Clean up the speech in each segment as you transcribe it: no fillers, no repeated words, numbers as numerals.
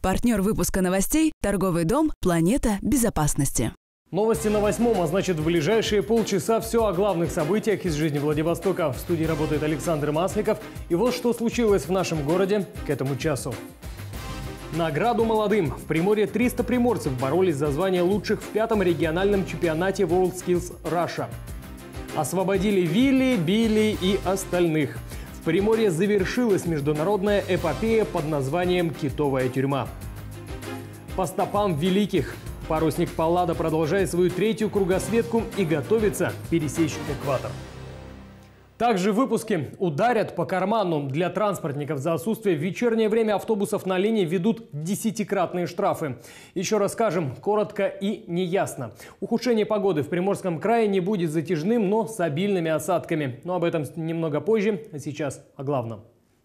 Партнер выпуска новостей – торговый дом «Планета безопасности». Новости на 8-м, а значит в ближайшие полчаса все о главных событиях из жизни Владивостока. В студии работает Александр Масликов. И вот что случилось в нашем городе к этому часу. Награду молодым. В Приморье 300 приморцев боролись за звание лучших в 5-м региональном чемпионате WorldSkills Russia. Освободили Вилли, Билли и остальных. В Приморье завершилась международная эпопея под названием «Китовая тюрьма». По стопам великих. Парусник «Паллада» продолжает свою 3-ю кругосветку и готовится пересечь экватор. Также в выпуске ударят по карману. Для транспортников за отсутствие в вечернее время автобусов на линии ведут 10-кратные штрафы. Еще расскажем коротко и неясно. Ухудшение погоды в Приморском крае не будет затяжным, но с обильными осадками. Но об этом немного позже, а сейчас о главном.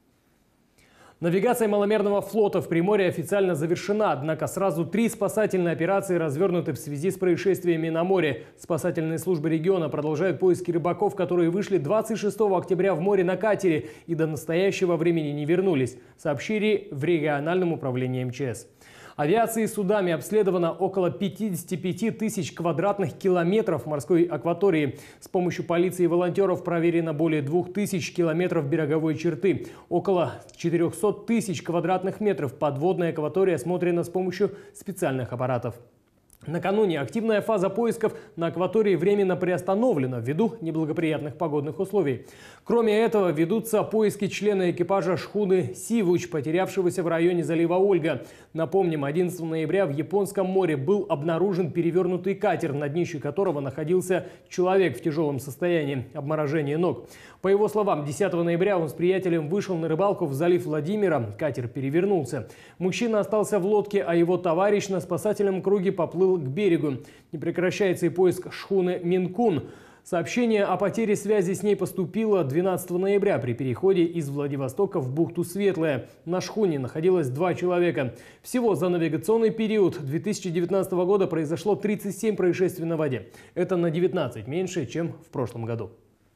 Навигация маломерного флота в Приморье официально завершена, однако сразу 3 спасательные операции развернуты в связи с происшествиями на море. Спасательные службы региона продолжают поиски рыбаков, которые вышли 26 октября в море на катере и до настоящего времени не вернулись, сообщили в региональном управлении МЧС. Авиацией и судами обследовано около 55 тысяч квадратных километров морской акватории. С помощью полиции и волонтеров проверено более 2000 километров береговой черты. Около 400 тысяч квадратных метров подводной акватории осмотрена с помощью специальных аппаратов. Накануне активная фаза поисков на акватории временно приостановлена ввиду неблагоприятных погодных условий. Кроме этого, ведутся поиски члена экипажа шхуны «Сивуч», потерявшегося в районе залива Ольга. Напомним, 11 ноября в Японском море был обнаружен перевернутый катер, на днище которого находился человек в тяжелом состоянии обморожения ног. По его словам, 10 ноября он с приятелем вышел на рыбалку в залив Владимира. Катер перевернулся. Мужчина остался в лодке, а его товарищ на спасательном круге поплыл к берегу. Не прекращается и поиск шхуны «Минкун». Сообщение о потере связи с ней поступило 12 ноября при переходе из Владивостока в бухту Светлая. На шхуне находилось 2 человека. Всего за навигационный период 2019 года произошло 37 происшествий на воде. Это на 19 меньше, чем в прошлом году.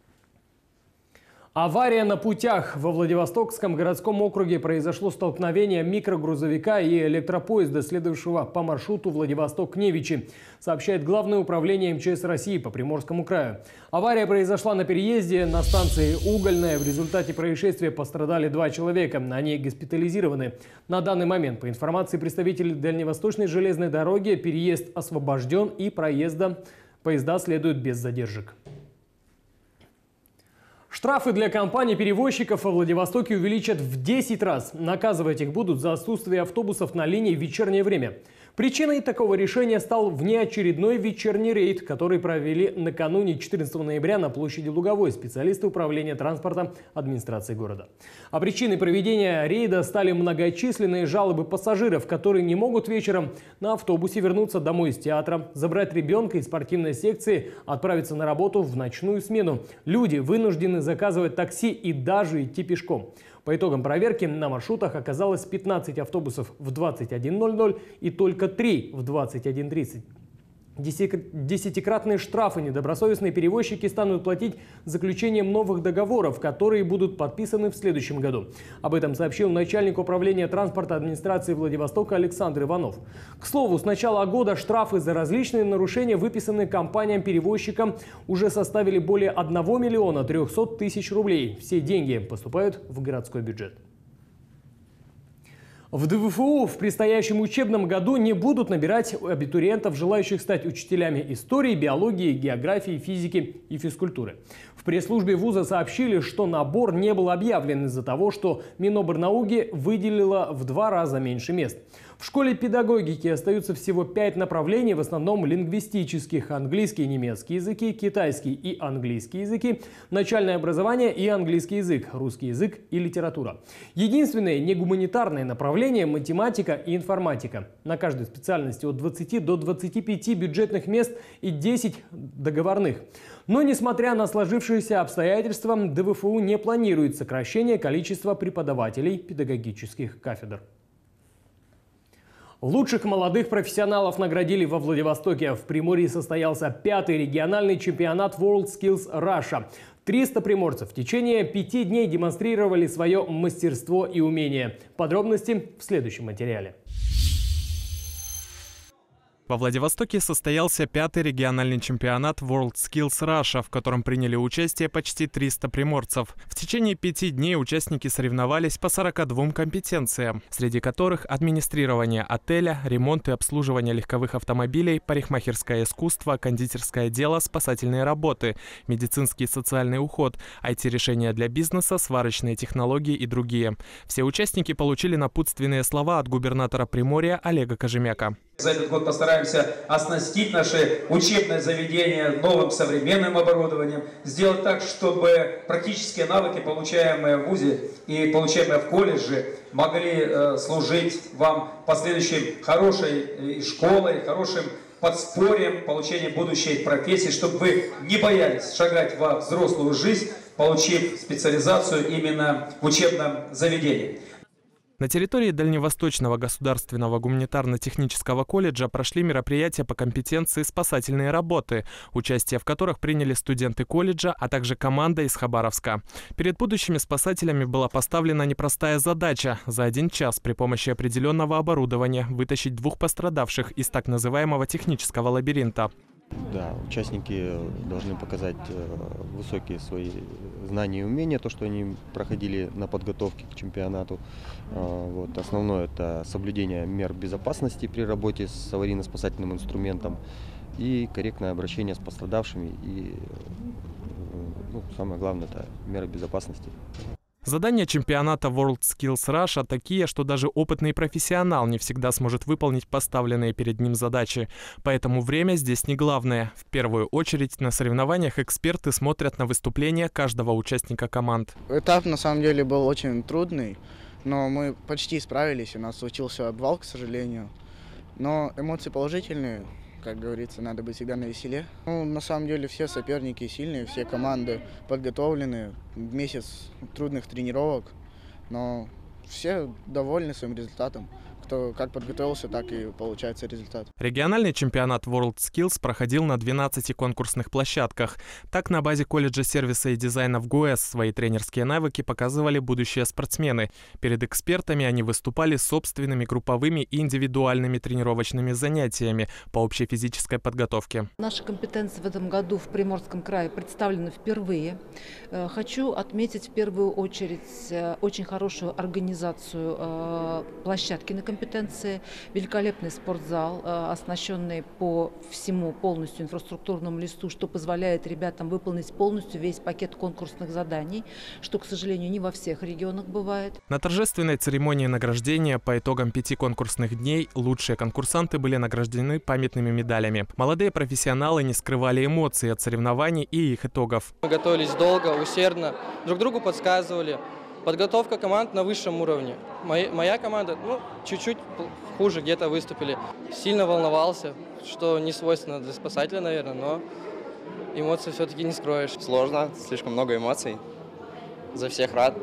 Авария на путях. Во Владивостокском городском округе произошло столкновение микрогрузовика и электропоезда, следовавшего по маршруту Владивосток-Невичи, сообщает Главное управление МЧС России по Приморскому краю. Авария произошла на переезде на станции Угольная. В результате происшествия пострадали 2 человека. Они госпитализированы. На данный момент, по информации представителей Дальневосточной железной дороги, переезд освобожден и поезда следуют без задержек. Штрафы для компаний-перевозчиков во Владивостоке увеличат в 10 раз. Наказывать их будут за отсутствие автобусов на линии в вечернее время. Причиной такого решения стал внеочередной вечерний рейд, который провели накануне 14 ноября на площади Луговой специалисты управления транспорта администрации города. А причиной проведения рейда стали многочисленные жалобы пассажиров, которые не могут вечером на автобусе вернуться домой из театра, забрать ребенка из спортивной секции, отправиться на работу в ночную смену. Люди вынуждены заказывать такси и даже идти пешком. По итогам проверки на маршрутах оказалось 15 автобусов в 21:00 и только 3 в 21:30. 10-кратные штрафы недобросовестные перевозчики станут платить заключением новых договоров, которые будут подписаны в следующем году. Об этом сообщил начальник управления транспорта администрации Владивостока Александр Иванов. К слову, с начала года штрафы за различные нарушения, выписанные компаниям-перевозчикам, уже составили более 1 миллиона 300 тысяч рублей. Все деньги поступают в городской бюджет. В ДВФУ в предстоящем учебном году не будут набирать абитуриентов, желающих стать учителями истории, биологии, географии, физики и физкультуры. В пресс-службе вуза сообщили, что набор не был объявлен из-за того, что Минобрнауки выделила в 2 раза меньше мест. В школе педагогики остаются всего 5 направлений, в основном лингвистических: английский и немецкий языки, китайский и английский языки, начальное образование и английский язык, русский язык и литература. Единственное негуманитарное направление – математика и информатика. На каждой специальности от 20 до 25 бюджетных мест и 10 договорных. Но, несмотря на сложившиеся обстоятельства, ДВФУ не планирует сокращение количества преподавателей педагогических кафедр. Лучших молодых профессионалов наградили во Владивостоке. В Приморье состоялся 5-й региональный чемпионат WorldSkills Russia. 300 приморцев в течение 5 дней демонстрировали свое мастерство и умение. Подробности в следующем материале. Во Владивостоке состоялся 5-й региональный чемпионат WorldSkills Russia, в котором приняли участие почти 300 приморцев. В течение 5 дней участники соревновались по 42 компетенциям, среди которых администрирование отеля, ремонт и обслуживание легковых автомобилей, парикмахерское искусство, кондитерское дело, спасательные работы, медицинский и социальный уход, IT-решения для бизнеса, сварочные технологии и другие. Все участники получили напутственные слова от губернатора Приморья Олега Кожемяка. За этот год постараемся оснастить наши учебные заведения новым современным оборудованием, сделать так, чтобы практические навыки, получаемые в ВУЗе и получаемые в колледже, могли служить вам последующей хорошей школой, хорошим подспорьем получения будущей профессии, чтобы вы не боялись шагать во взрослую жизнь, получив специализацию именно в учебном заведении. На территории Дальневосточного государственного гуманитарно-технического колледжа прошли мероприятия по компетенции спасательные работы, участие в которых приняли студенты колледжа, а также команда из Хабаровска. Перед будущими спасателями была поставлена непростая задача – за 1 час при помощи определенного оборудования вытащить 2 пострадавших из так называемого технического лабиринта. Да, участники должны показать высокие свои знания и умения, то, что они проходили на подготовке к чемпионату. Вот. Основное – это соблюдение мер безопасности при работе с аварийно-спасательным инструментом и корректное обращение с пострадавшими. И самое главное – это меры безопасности. Задания чемпионата WorldSkills Russia такие, что даже опытный профессионал не всегда сможет выполнить поставленные перед ним задачи. Поэтому время здесь не главное. В первую очередь на соревнованиях эксперты смотрят на выступления каждого участника команд. Этап на самом деле был очень трудный, но мы почти справились. У нас случился обвал, к сожалению. Но эмоции положительные. Как говорится, надо быть всегда навеселе. На самом деле все соперники сильные, все команды подготовлены. Месяц трудных тренировок, но все довольны своим результатом. Кто как подготовился, так и получается результат. Региональный чемпионат WorldSkills проходил на 12 конкурсных площадках. Так, на базе колледжа сервиса и дизайна в ГУЭС свои тренерские навыки показывали будущие спортсмены. Перед экспертами они выступали с собственными групповыми и индивидуальными тренировочными занятиями по общей физической подготовке. Наши компетенции в этом году в Приморском крае представлены впервые. Хочу отметить в первую очередь очень хорошую организацию площадки на компетенции, великолепный спортзал, оснащенный по всему полностью инфраструктурному листу, что позволяет ребятам выполнить полностью весь пакет конкурсных заданий, что, к сожалению, не во всех регионах бывает. На торжественной церемонии награждения по итогам 5 конкурсных дней лучшие конкурсанты были награждены памятными медалями. Молодые профессионалы не скрывали эмоций от соревнований и их итогов. Мы готовились долго, усердно, друг другу подсказывали. Подготовка команд на высшем уровне. Моя команда, чуть-чуть хуже где-то выступили. Сильно волновался, что не свойственно для спасателя, наверное, но эмоции все-таки не скроешь. Сложно, слишком много эмоций. За всех рад.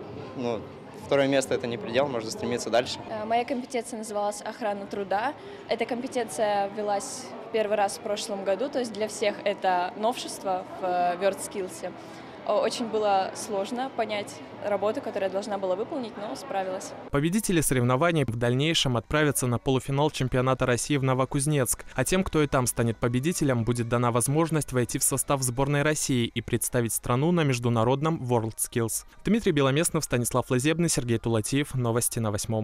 Второе место – это не предел, можно стремиться дальше. Моя компетенция называлась «Охрана труда». Эта компетенция ввелась первый раз в прошлом году, то есть для всех это новшество в WorldSkills. Очень было сложно понять работу, которую я должна была выполнить, но справилась. Победители соревнований в дальнейшем отправятся на полуфинал чемпионата России в Новокузнецк. А тем, кто и там станет победителем, будет дана возможность войти в состав сборной России и представить страну на международном WorldSkills. Дмитрий Беломестнов, Станислав Лазебный, Сергей Тулатиев. Новости на 8.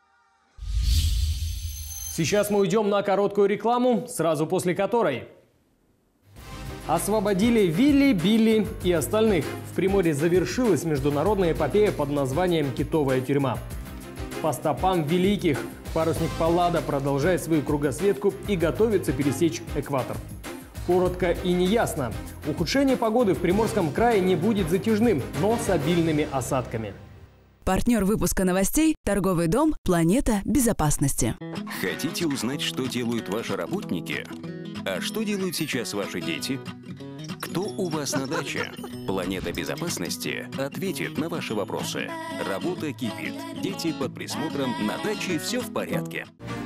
Сейчас мы уйдем на короткую рекламу, сразу после которой... Освободили Вилли, Билли и остальных. В Приморье завершилась международная эпопея под названием «Китовая тюрьма». По стопам великих парусник Паллада продолжает свою кругосветку и готовится пересечь экватор. Коротко и неясно. Ухудшение погоды в Приморском крае не будет затяжным, но с обильными осадками. Партнер выпуска новостей – торговый дом «Планета безопасности». Хотите узнать, что делают ваши работники? А что делают сейчас ваши дети? Кто у вас на даче? Планета безопасности ответит на ваши вопросы. Работа кипит. Дети под присмотром. На даче все в порядке.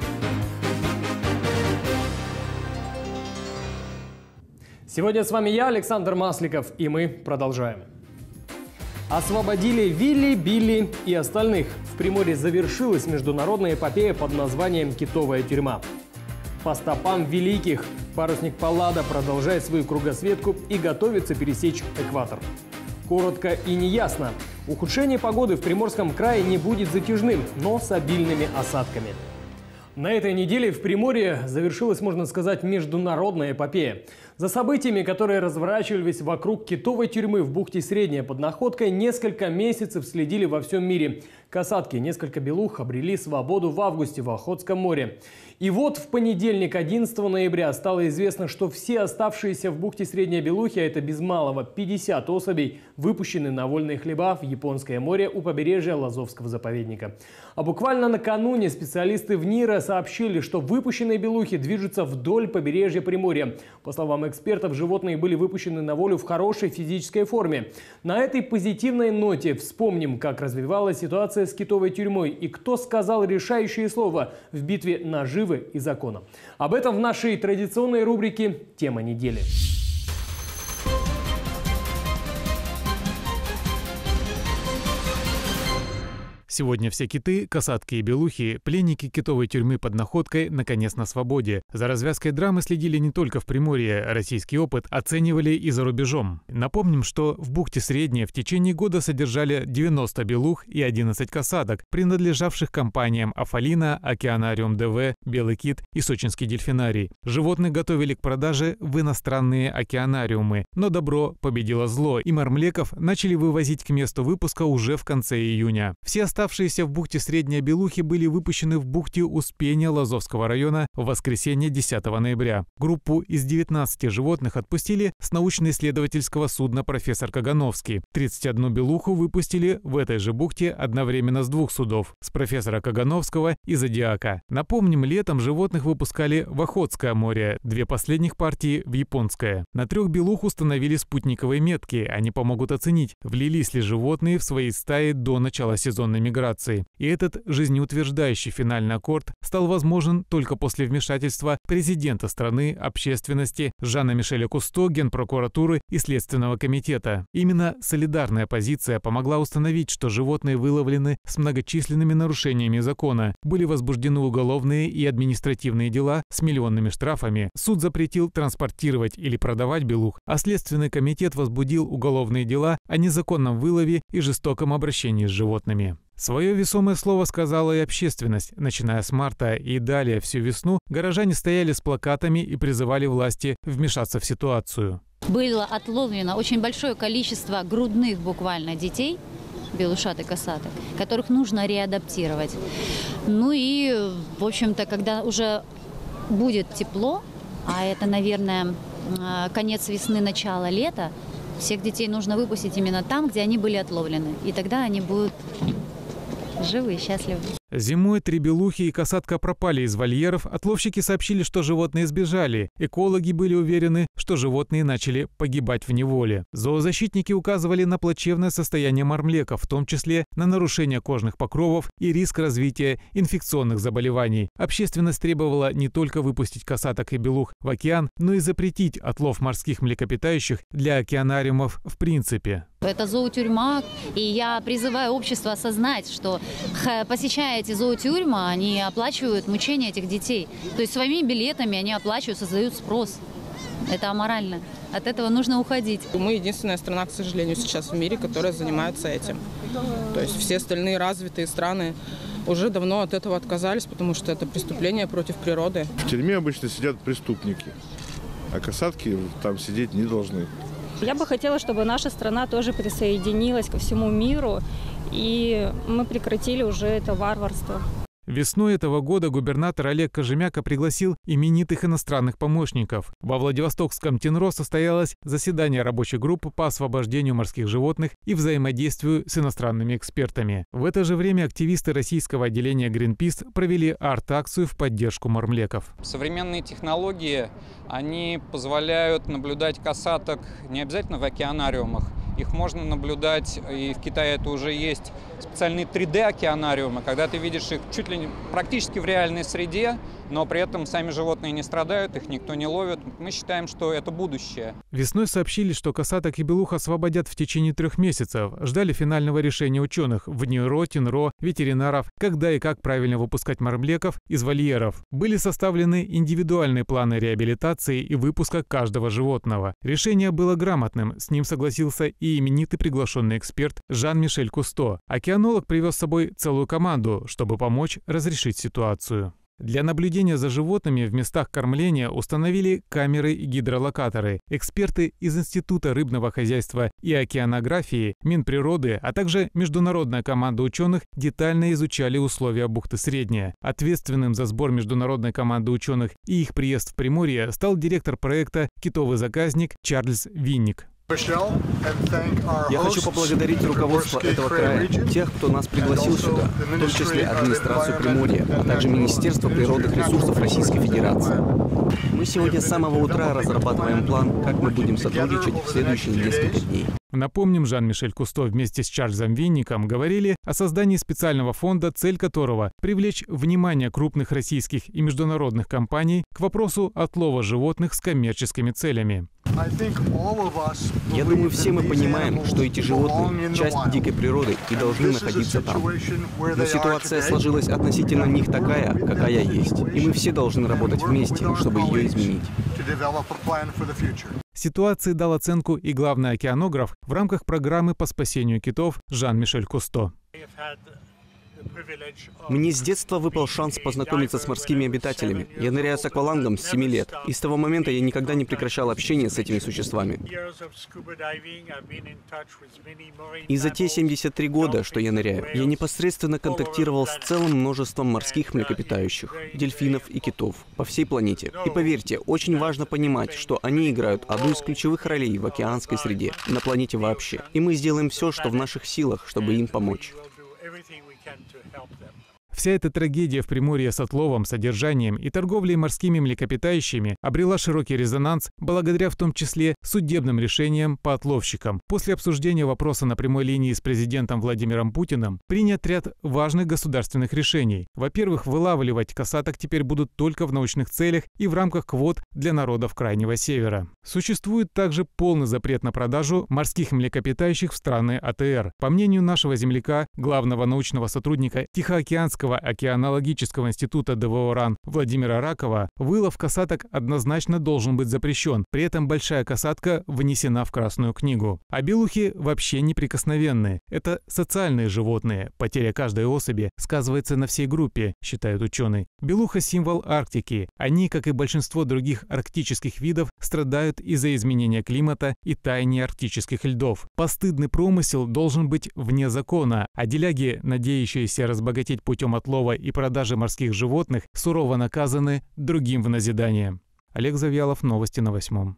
Сегодня с вами я, Александр Масликов, и мы продолжаем. Освободили Вилли, Билли и остальных. В Приморье завершилась международная эпопея под названием «Китовая тюрьма». по стопам великих. Парусник Паллада продолжает свою кругосветку и готовится пересечь экватор. Коротко и неясно. Ухудшение погоды в Приморском крае не будет затяжным, но с обильными осадками. На этой неделе в Приморье завершилась, можно сказать, международная эпопея. За событиями, которые разворачивались вокруг китовой тюрьмы в бухте Средняя под Находкой, несколько месяцев следили во всем мире. Касатки, несколько белух обрели свободу в августе в Охотском море. И вот в понедельник, 11 ноября, стало известно, что все оставшиеся в бухте Средняя белухи, а это без малого 50 особей, выпущены на вольные хлеба в Японское море у побережья Лазовского заповедника. А буквально накануне специалисты ВНИРа сообщили, что выпущенные белухи движутся вдоль побережья Приморья. По словам экспертов, животные были выпущены на волю в хорошей физической форме. На этой позитивной ноте вспомним, как развивалась ситуация с китовой тюрьмой и кто сказал решающее слово в битве наживы и закона. Об этом в нашей традиционной рубрике «Тема недели». Сегодня все киты, касатки и белухи, пленники китовой тюрьмы под Находкой, наконец на свободе. За развязкой драмы следили не только в Приморье, российский опыт оценивали и за рубежом. Напомним, что в бухте Средняя в течение года содержали 90 белух и 11 касаток, принадлежавших компаниям «Афалина», «Океанариум ДВ», «Белый кит» и «Сочинский дельфинарий». Животных готовили к продаже в иностранные океанариумы, но добро победило зло, и мормлеков начали вывозить к месту выпуска уже в конце июня. Все оставшиеся в бухте Средняя белухи были выпущены в бухте Успения Лазовского района в воскресенье 10 ноября. Группу из 19 животных отпустили с научно-исследовательского судна «Профессор Кагановский». 31 белуху выпустили в этой же бухте одновременно с двух судов – с «Профессора Кагановского» и «Зодиака». Напомним, летом животных выпускали в Охотское море, 2 последних партии в Японское. На 3 белух установили спутниковые метки. Они помогут оценить, влились ли животные в свои стаи до начала сезонной миграции. И этот жизнеутверждающий финальный аккорд стал возможен только после вмешательства президента страны, общественности, Жана-Мишеля Кусто, Генпрокуратуры и Следственного комитета. Именно солидарная позиция помогла установить, что животные выловлены с многочисленными нарушениями закона, были возбуждены уголовные и административные дела с миллионными штрафами, суд запретил транспортировать или продавать белух, а Следственный комитет возбудил уголовные дела о незаконном вылове и жестоком обращении с животными. Свое весомое слово сказала и общественность. Начиная с марта и далее всю весну горожане стояли с плакатами и призывали власти вмешаться в ситуацию. Было отловлено очень большое количество грудных буквально детей, белушат и касаток, которых нужно реадаптировать. Ну и, в общем-то, когда уже будет тепло, а это, наверное, конец весны, начало лета, всех детей нужно выпустить именно там, где они были отловлены. И тогда они будут живы и счастливы. Зимой 3 белухи и касатка пропали из вольеров, отловщики сообщили, что животные сбежали. Экологи были уверены, что животные начали погибать в неволе. Зоозащитники указывали на плачевное состояние мормлеков, в том числе на нарушение кожных покровов и риск развития инфекционных заболеваний. Общественность требовала не только выпустить касаток и белух в океан, но и запретить отлов морских млекопитающих для океанариумов в принципе. Это зоотюрьма, и я призываю общество осознать, что, посещая эти зоотюрьмы, они оплачивают мучения этих детей. То есть своими билетами они оплачивают, создают спрос. Это аморально. От этого нужно уходить. Мы единственная страна, к сожалению, сейчас в мире, которая занимается этим. То есть все остальные развитые страны уже давно от этого отказались, потому что это преступление против природы. В тюрьме обычно сидят преступники, а касатки там сидеть не должны. Я бы хотела, чтобы наша страна тоже присоединилась ко всему миру, и мы прекратили уже это варварство. Весной этого года губернатор Олег Кожемяка пригласил именитых иностранных помощников. Во Владивостокском ТИНРО состоялось заседание рабочей группы по освобождению морских животных и взаимодействию с иностранными экспертами. В это же время активисты российского отделения Greenpeace провели арт-акцию в поддержку мормлеков. Современные технологии, они позволяют наблюдать касаток не обязательно в океанариумах. Их можно наблюдать, и в Китае это уже есть, с специальные 3D-океанариумы, когда ты видишь их чуть ли не практически в реальной среде, но при этом сами животные не страдают, их никто не ловит. Мы считаем, что это будущее. Весной сообщили, что косаток и белух освободят в течение 3 месяцев. Ждали финального решения ученых в НИРО, ТИНРО, ветеринаров, когда и как правильно выпускать мормлеков из вольеров. Были составлены индивидуальные планы реабилитации и выпуска каждого животного. Решение было грамотным, с ним согласился и именитый приглашенный эксперт Жан-Мишель Кусто. Океанолог привез с собой целую команду, чтобы помочь разрешить ситуацию. Для наблюдения за животными в местах кормления установили камеры и гидролокаторы. Эксперты из Института рыбного хозяйства и океанографии, Минприроды, а также международная команда ученых детально изучали условия бухты Средняя. Ответственным за сбор международной команды ученых и их приезд в Приморье стал директор проекта «Китовый заказник» Чарльз Винник. Я хочу поблагодарить руководство этого края, тех, кто нас пригласил сюда, в том числе администрацию Приморья, а также Министерство природных ресурсов Российской Федерации. Мы сегодня с самого утра разрабатываем план, как мы будем сотрудничать в следующие несколько дней. Напомним, Жан-Мишель Кусто вместе с Чарльзом Винником говорили о создании специального фонда, цель которого – привлечь внимание крупных российских и международных компаний к вопросу отлова животных с коммерческими целями. Я думаю, все мы понимаем, что эти животные – часть дикой природы и должны находиться там. Но ситуация сложилась относительно них такая, какая есть. И мы все должны работать вместе, чтобы ее изменить. Ситуации дал оценку и главный океанограф в рамках программы по спасению китов Жан-Мишель Кусто. Мне с детства выпал шанс познакомиться с морскими обитателями. Я ныряю с аквалангом с 7 лет. И с того момента я никогда не прекращал общение с этими существами. И за те 73 года, что я ныряю, я непосредственно контактировал с целым множеством морских млекопитающих, дельфинов и китов по всей планете. И поверьте, очень важно понимать, что они играют одну из ключевых ролей в океанской среде, на планете вообще. И мы сделаем все, что в наших силах, чтобы им помочь. Вся эта трагедия в Приморье с отловом, содержанием и торговлей морскими млекопитающими обрела широкий резонанс благодаря в том числе судебным решениям по отловщикам. После обсуждения вопроса на прямой линии с президентом Владимиром Путиным принят ряд важных государственных решений. Во-первых, вылавливать косаток теперь будут только в научных целях и в рамках квот для народов Крайнего Севера. Существует также полный запрет на продажу морских млекопитающих в страны АТР. По мнению нашего земляка, главного научного сотрудника Тихоокеанского океанологического института ДВО РАН Владимира Ракова, вылов косаток однозначно должен быть запрещен. При этом большая косатка внесена в Красную книгу. А белухи вообще неприкосновенные. Это социальные животные. Потеря каждой особи сказывается на всей группе, считает ученый. Белуха – символ Арктики. Они, как и большинство других арктических видов, страдают из-за изменения климата и таяния арктических льдов. Постыдный промысел должен быть вне закона, а деляги, надеющиеся разбогатеть путем отлова и продажи морских животных, сурово наказаны другим в назидание. Олег Завьялов, новости на 8.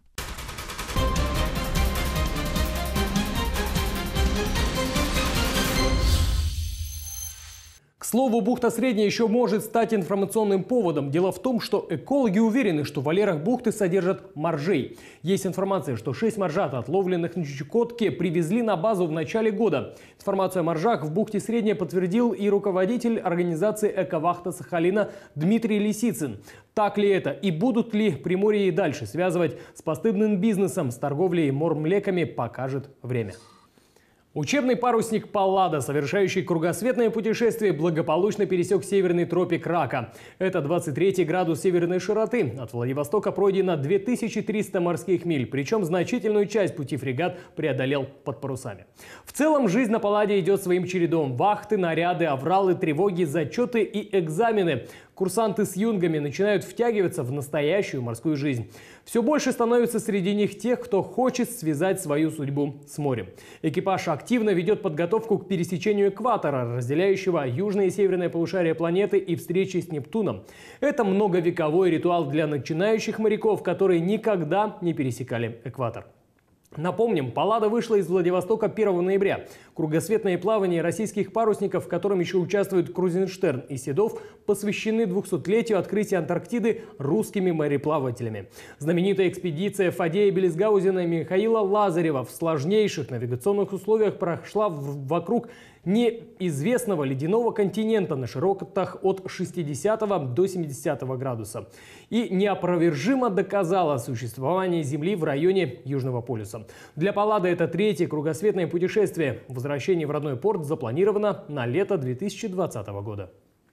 К слову, бухта Средняя еще может стать информационным поводом. Дело в том, что экологи уверены, что в вольерах бухты содержат моржей. Есть информация, что 6 моржат, отловленных на Чукотке, привезли на базу в начале года. Информацию о моржах в бухте Средняя подтвердил и руководитель организации «Эковахта Сахалина» Дмитрий Лисицын. Так ли это и будут ли Приморье и дальше связывать с постыдным бизнесом, с торговлей мормлеками, покажет время. Учебный парусник «Паллада», совершающий кругосветное путешествие, благополучно пересек северный тропик Рака. Это 23 градус северной широты. От Владивостока пройдено 2300 морских миль, причем значительную часть пути фрегат преодолел под парусами. В целом жизнь на «Палладе» идет своим чередом. Вахты, наряды, авралы, тревоги, зачеты и экзамены. Курсанты с юнгами начинают втягиваться в настоящую морскую жизнь. Все больше становится среди них тех, кто хочет связать свою судьбу с морем. Экипаж активно ведет подготовку к пересечению экватора, разделяющего южное и северное полушария планеты, и встречи с Нептуном. Это многовековой ритуал для начинающих моряков, которые никогда не пересекали экватор. Напомним, «Паллада» вышла из Владивостока 1 ноября. Кругосветное плавание российских парусников, в котором еще участвуют Крузенштерн и Седов, посвящены 200-летию открытия Антарктиды русскими мореплавателями. Знаменитая экспедиция Фадея Беллисгаузена и Михаила Лазарева в сложнейших навигационных условиях прошла вокруг неизвестного ледяного континента на широтах от 60 до 70 градуса и неопровержимо доказала существование Земли в районе Южного полюса. Для Паллады это третье кругосветное путешествие. Возвращение в родной порт запланировано на лето 2020 года.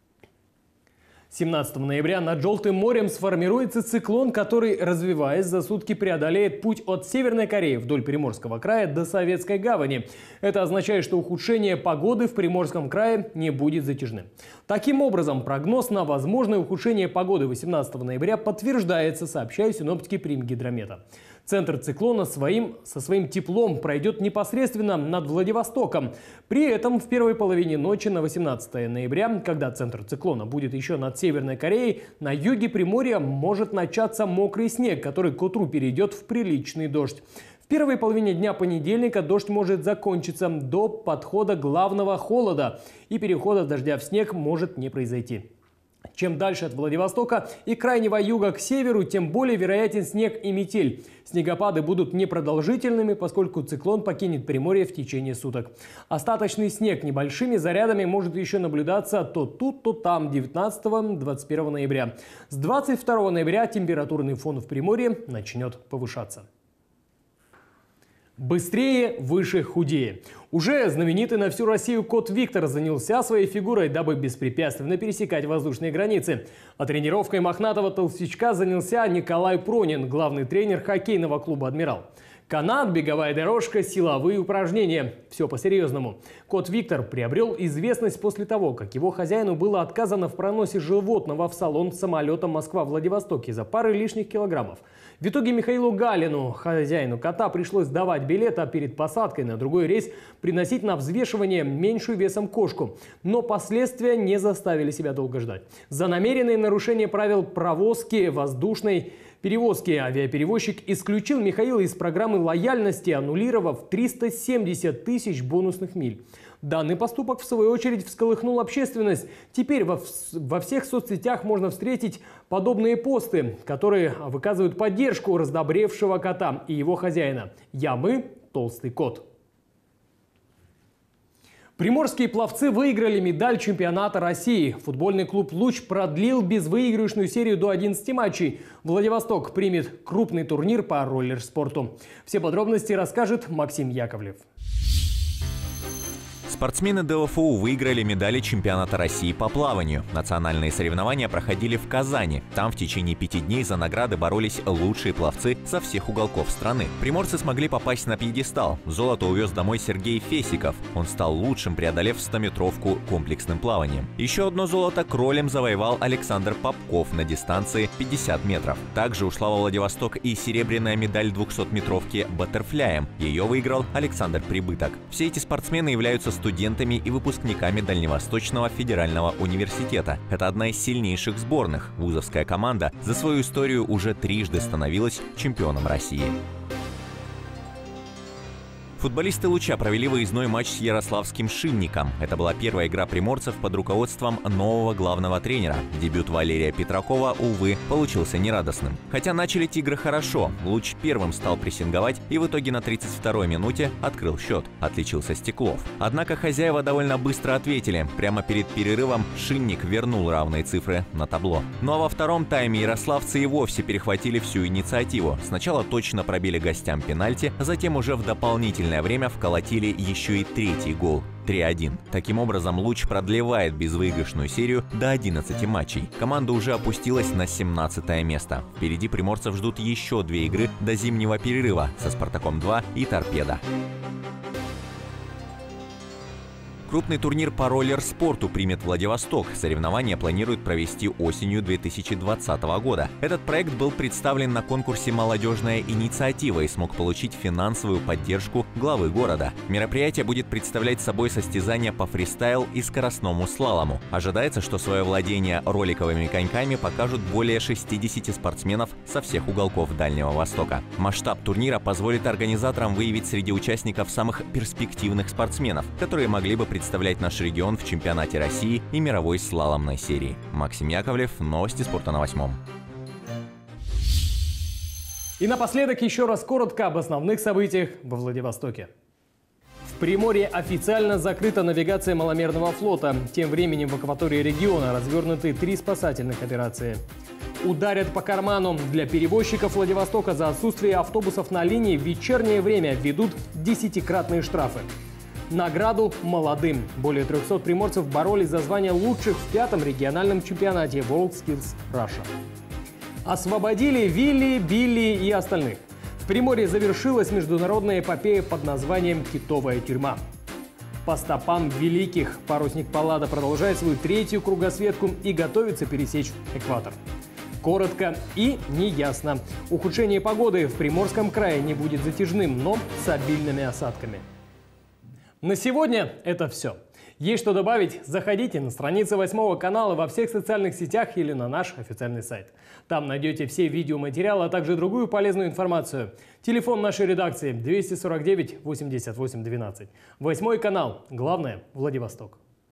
17 ноября над Желтым морем сформируется циклон, который, развиваясь, за сутки преодолеет путь от Северной Кореи вдоль Приморского края до Советской гавани. Это означает, что ухудшение погоды в Приморском крае не будет затяжным. Таким образом, прогноз на возможное ухудшение погоды 18 ноября подтверждается, сообщают синоптики Примгидромета. Центр циклона со своим теплом пройдет непосредственно над Владивостоком. При этом в первой половине ночи на 18 ноября, когда центр циклона будет еще над Северной Кореей, на юге Приморья может начаться мокрый снег, который к утру перейдет в приличный дождь. В первой половине дня понедельника дождь может закончиться до подхода главного холода, и перехода дождя в снег может не произойти. Чем дальше от Владивостока и крайнего юга к северу, тем более вероятен снег и метель. Снегопады будут непродолжительными, поскольку циклон покинет Приморье в течение суток. Остаточный снег небольшими зарядами может еще наблюдаться то тут, то там 19-21 ноября. С 22 ноября температурный фон в Приморье начнет повышаться. Быстрее, выше, худее. Уже знаменитый на всю Россию кот Виктор занялся своей фигурой, дабы беспрепятственно пересекать воздушные границы. А тренировкой мохнатого толстячка занялся Николай Пронин, главный тренер хоккейного клуба «Адмирал». Канат, беговая дорожка, силовые упражнения. Все по-серьезному. Кот Виктор приобрел известность после того, как его хозяину было отказано в проносе животного в салон самолета Москва-Владивосток из-за пары лишних килограммов. В итоге Михаилу Галину, хозяину кота, пришлось сдавать билет, а перед посадкой на другой рейс приносить на взвешивание меньшую весом кошку. Но последствия не заставили себя долго ждать. За намеренное нарушение правил провозки воздушной перевозки авиаперевозчик исключил Михаила из программы лояльности, аннулировав 370 тысяч бонусных миль. Данный поступок, в свою очередь, всколыхнул общественность. Теперь во всех соцсетях можно встретить подобные посты, которые выказывают поддержку раздобревшего кота и его хозяина. «Я-мы, толстый кот». Приморские пловцы выиграли медаль чемпионата России. Футбольный клуб «Луч» продлил безвыигрышную серию до 11 матчей. Владивосток примет крупный турнир по роллер-спорту. Все подробности расскажет Максим Яковлев. Спортсмены ДЛФУ выиграли медали чемпионата России по плаванию. Национальные соревнования проходили в Казани. Там в течение 5 дней за награды боролись лучшие пловцы со всех уголков страны. Приморцы смогли попасть на пьедестал. Золото увез домой Сергей Фесиков. Он стал лучшим, преодолев 100-метровку комплексным плаванием. Еще одно золото кролем завоевал Александр Попков на дистанции 50 метров. Также ушла во Владивосток и серебряная медаль 200-метровки баттерфляем. Ее выиграл Александр Прибыток. Все эти спортсмены являются студентами и выпускниками Дальневосточного федерального университета. Это одна из сильнейших сборных. Вузовская команда за свою историю уже трижды становилась чемпионом России. Футболисты «Луча» провели выездной матч с ярославским «Шинником». Это была первая игра приморцев под руководством нового главного тренера. Дебют Валерия Петракова, увы, получился нерадостным. Хотя начали «Тигры» хорошо. «Луч» первым стал прессинговать и в итоге на 32-й минуте открыл счет. Отличился Стеклов. Однако хозяева довольно быстро ответили. Прямо перед перерывом «Шинник» вернул равные цифры на табло. Ну а во втором тайме ярославцы и вовсе перехватили всю инициативу. Сначала точно пробили гостям пенальти, а затем уже в дополнительное время вколотили еще и третий гол. 3-1. Таким образом, «Луч» продлевает безвыигрышную серию до 11 матчей. Команда уже опустилась на 17-е место. Впереди приморцев ждут еще 2 игры до зимнего перерыва со «Спартаком-2» и «Торпедо». Крупный турнир по роллер-спорту примет Владивосток. Соревнования планируют провести осенью 2020 года. Этот проект был представлен на конкурсе «Молодежная инициатива» и смог получить финансовую поддержку главы города. Мероприятие будет представлять собой состязания по фристайл и скоростному слалому. Ожидается, что свое владение роликовыми коньками покажут более 60 спортсменов со всех уголков Дальнего Востока. Масштаб турнира позволит организаторам выявить среди участников самых перспективных спортсменов, которые могли бы представлять наш регион в чемпионате России и мировой слаломной серии. Максим Яковлев, новости спорта на 8. И напоследок еще раз коротко об основных событиях во Владивостоке. В Приморье официально закрыта навигация маломерного флота. Тем временем в акватории региона развернуты 3 спасательных операции. Ударят по карману. Для перевозчиков Владивостока за отсутствие автобусов на линии в вечернее время ведут 10-кратные штрафы. Награду молодым. Более 300 приморцев боролись за звание лучших в 5-м региональном чемпионате WorldSkills Russia. Освободили Вилли, Билли и остальных. В Приморье завершилась международная эпопея под названием «Китовая тюрьма». По стопам великих парусник Паллада продолжает свою 3-ю кругосветку и готовится пересечь экватор. Коротко и неясно. Ухудшение погоды в Приморском крае не будет затяжным, но с обильными осадками. На сегодня это все. Есть что добавить? Заходите на страницы 8 канала во всех социальных сетях или на наш официальный сайт. Там найдете все видеоматериалы, а также другую полезную информацию. Телефон нашей редакции 249 88 12. 8 канал. Главное – Владивосток.